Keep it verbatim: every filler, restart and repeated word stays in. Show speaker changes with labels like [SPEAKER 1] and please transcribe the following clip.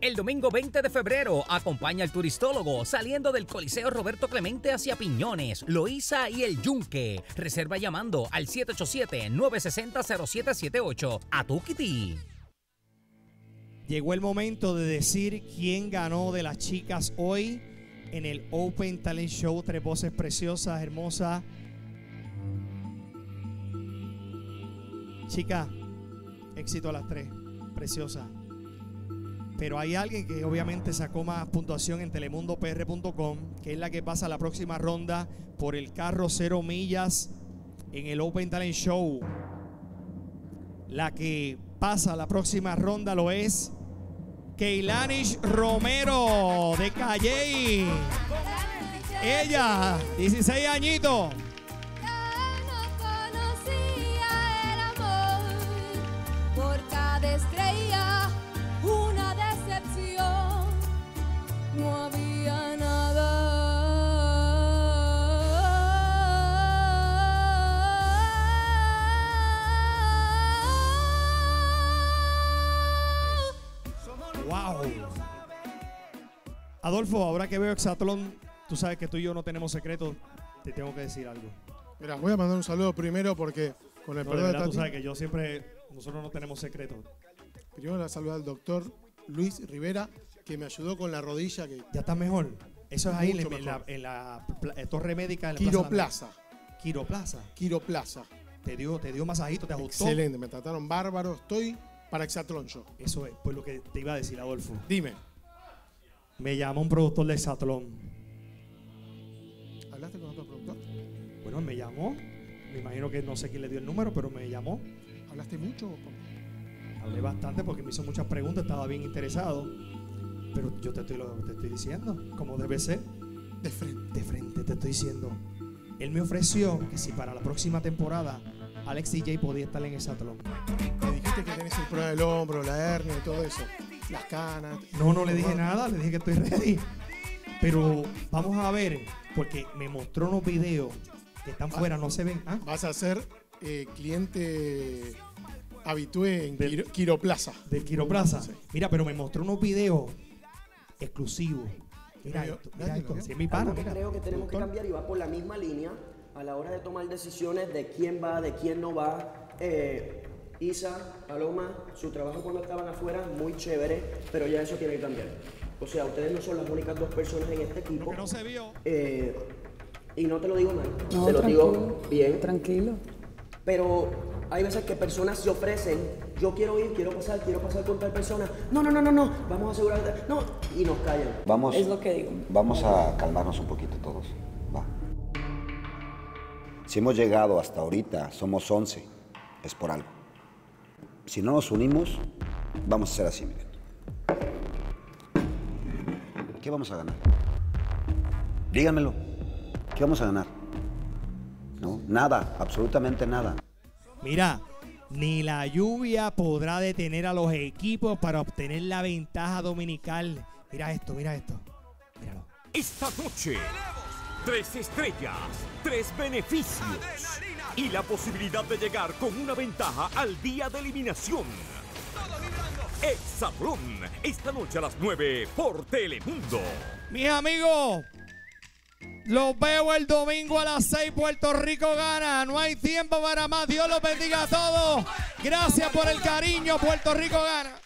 [SPEAKER 1] El domingo veinte de febrero, acompaña al turistólogo saliendo del Coliseo Roberto Clemente hacia Piñones, Loíza y El Yunque. Reserva llamando al siete ocho siete, nueve seis cero, cero siete siete ocho. A tu Kitty.
[SPEAKER 2] Llegó el momento de decir quién ganó de las chicas hoy en el Open Talent Show. Tres voces preciosas, hermosas. Chicas, éxito a las tres, preciosas. Pero hay alguien que obviamente sacó más puntuación en telemundo p r punto com, que es la que pasa a la próxima ronda por el carro cero millas en el Open Talent Show. La que pasa a la próxima ronda lo es Keilanish Romero de Calley. Ella, dieciséis añitos.
[SPEAKER 3] No había nada.
[SPEAKER 2] Wow. Adolfo, ahora que veo Exatlón, tú sabes que tú y yo no tenemos secretos. Te tengo que decir algo.
[SPEAKER 4] Mira, voy a mandar un saludo primero porque con el
[SPEAKER 2] No,
[SPEAKER 4] perdón
[SPEAKER 2] de
[SPEAKER 4] de
[SPEAKER 2] verdad,
[SPEAKER 4] Tati,
[SPEAKER 2] tú sabes que yo siempre, nosotros no tenemos secretos.
[SPEAKER 4] primero la saludar al doctor Luis Rivera, que me ayudó con la rodilla. Que
[SPEAKER 2] ¿Ya está mejor? Eso es ahí
[SPEAKER 4] Mucho
[SPEAKER 2] en la,
[SPEAKER 4] mejor.
[SPEAKER 2] en la, en la torre médica. En la
[SPEAKER 4] Quiroplaza.
[SPEAKER 2] Quiroplaza.
[SPEAKER 4] Quiroplaza.
[SPEAKER 2] Te dio, te dio masajito, te ajustó.
[SPEAKER 4] Excelente, me trataron bárbaro. Estoy para Exatlón Show.
[SPEAKER 2] Eso es, pues lo que te iba a decir, Adolfo.
[SPEAKER 4] Dime.
[SPEAKER 2] Me llama un productor de Exatlón.
[SPEAKER 4] ¿Hablaste con otro productor?
[SPEAKER 2] Bueno, me llamó. Me imagino que no sé quién le dio el número, pero me llamó.
[SPEAKER 4] ¿Hablaste mucho?
[SPEAKER 2] Hablé bastante porque me hizo muchas preguntas, estaba bien interesado. Pero yo te estoy, lo, te estoy diciendo, como debe ser.
[SPEAKER 4] De frente.
[SPEAKER 2] De frente, te estoy diciendo. Él me ofreció que si para la próxima temporada Alex D J podía estar en Exatlón.
[SPEAKER 4] Me dijiste que tenés el problema del hombro, la hernia y todo eso. Las canas.
[SPEAKER 2] No, no le dije nada, le dije que estoy ready. Pero vamos a ver, porque me mostró unos videos que están fuera, no se ven. ¿Ah?
[SPEAKER 4] Vas a ser eh, cliente habitué en
[SPEAKER 2] Del-
[SPEAKER 4] Quiro- Quiroplaza.
[SPEAKER 2] De Quiroplaza.
[SPEAKER 4] Sí.
[SPEAKER 2] Mira, pero me mostró unos videos exclusivos. Mira
[SPEAKER 4] Nadie-
[SPEAKER 2] esto,
[SPEAKER 4] nadie
[SPEAKER 2] mira
[SPEAKER 4] lo
[SPEAKER 2] esto.
[SPEAKER 4] vio.
[SPEAKER 2] Si es mi pana,
[SPEAKER 5] Algo que
[SPEAKER 2] mira.
[SPEAKER 5] creo que tenemos que
[SPEAKER 2] Productor.
[SPEAKER 5] cambiar y va por la misma línea a la hora de tomar decisiones de quién va, de quién no va. Eh, Isa, Paloma, su trabajo cuando estaban afuera, muy chévere, pero ya eso tiene que cambiar. O sea, ustedes no son las únicas dos personas en este
[SPEAKER 2] Lo
[SPEAKER 5] equipo.
[SPEAKER 2] que no se vio.
[SPEAKER 5] Eh, y no te lo digo mal,
[SPEAKER 6] No,
[SPEAKER 5] te lo
[SPEAKER 6] tranquilo,
[SPEAKER 5] digo bien.
[SPEAKER 6] Tranquilo.
[SPEAKER 5] Pero hay veces que personas se ofrecen, yo quiero ir, quiero pasar, quiero pasar con tal persona. No, no, no, no, no, vamos a asegurar, no, y nos callan.
[SPEAKER 7] Vamos,
[SPEAKER 6] Es lo que digo.
[SPEAKER 7] vamos a calmarnos un poquito todos. Va. Si hemos llegado hasta ahorita, somos once, es por algo. Si no nos unimos, vamos a ser así, miren. ¿Qué vamos a ganar? Díganmelo. ¿Qué vamos a ganar? No, nada, absolutamente nada.
[SPEAKER 2] Mira, ni la lluvia podrá detener a los equipos para obtener la ventaja dominical. Mira esto, mira esto. Míralo.
[SPEAKER 8] Esta noche, tres estrellas, tres beneficios y la posibilidad de llegar con una ventaja al día de eliminación. Exatlón, esta noche a las nueve por Telemundo.
[SPEAKER 2] Mis amigos, los veo el domingo a las seis. Puerto Rico gana. No hay tiempo para más. Dios los bendiga a todos. Gracias por el cariño. Puerto Rico gana.